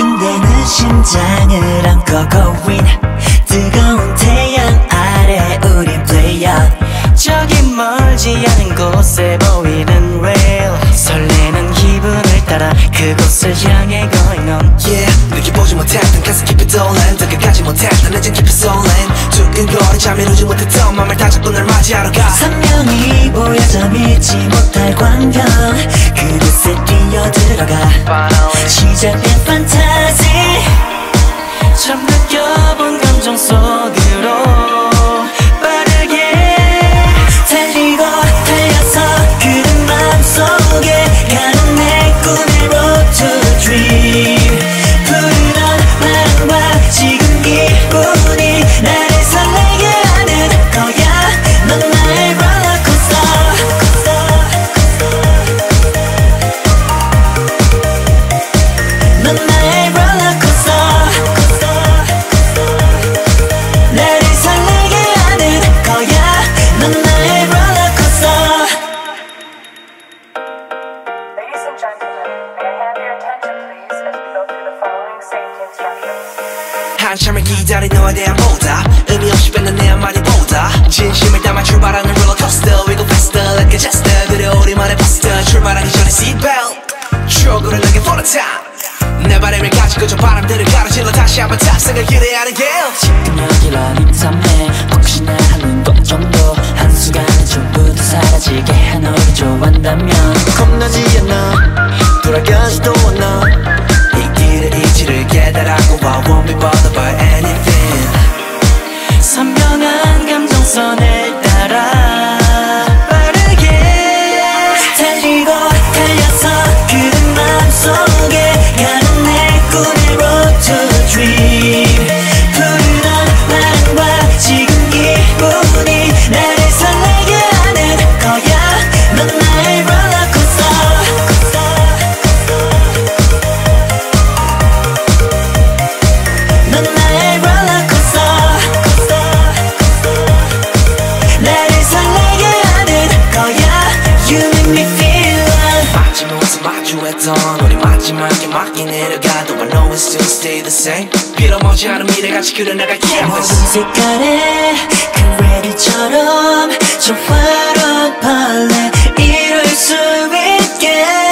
두근대는 심장을 안고 고인 뜨거운 태양 아래 우린 플레이어 저기 멀지 않은 곳에 보이는 레일 설레는 기분을 따라 그곳을 향해 going on Yeah 느껴보지 못했던 가슴 깊이 떠올린 다가가지 못했던 내전 깊이 쏠린 두근거린 잠이 오지 못했던 맘을 다잡고 널 맞이하러 가 선명히 보여져 믿지 못할 광경 그곳에 뛰어들어가 시작된 판타지 처음 느껴본 감정 속으로 빠르게 달리고 달려서 그런 마음속에 가는 내 꿈의 road to the dream 푸르던 바람과 지금 기분이 나를 설레게 하는 거야 넌 나의 롤러코스터 넌 나의 롤러코스터 나를 설레게 하는 거야 넌 나의 롤러코스터 Ladies and gentlemen, may I have your attention please as we go through the following safety instructions. 한참을 기다린 너에 대한 보답 의미 없이 뱉는 내 한마디보다 진심을 담아 출발하는 롤러코스터 We go faster like a jester 그래 우리만의 포스터 출발하기 전에 seatbelt 추억으로 내게 for the time 내 바람을 가지고 저 바람들을 가로질러 다시 한번 탑승을 기대하는 길 지금 여기라는 삶에 혹시나 하는 것 정도 한순간에 전부 다 사라지게 해 너를 좋아한다면 겁나지 않아 돌아가지도 않아 이 길의 이치를 깨달았고 I won't be bothered by anything 선명한 감정선을 따라 빠르게 달리고 달려서 그런 마음속에 가는 내 꿈의 road to the dream 푸르던 바람과 지금 기분이 나를 설레게 하는 거야 넌 나의 롤러코스터 넌 나의 롤러코스터 나를 설레게 하는 거야 You make me feel love 마지못해 마주했던 우리 마지막에 맞게 내려가도 I know it still stay the same 빌어먹지 않은 미래같이 그려나갈게 모든 색깔의 그 레드처럼 저 화로 발레 이룰 수 있게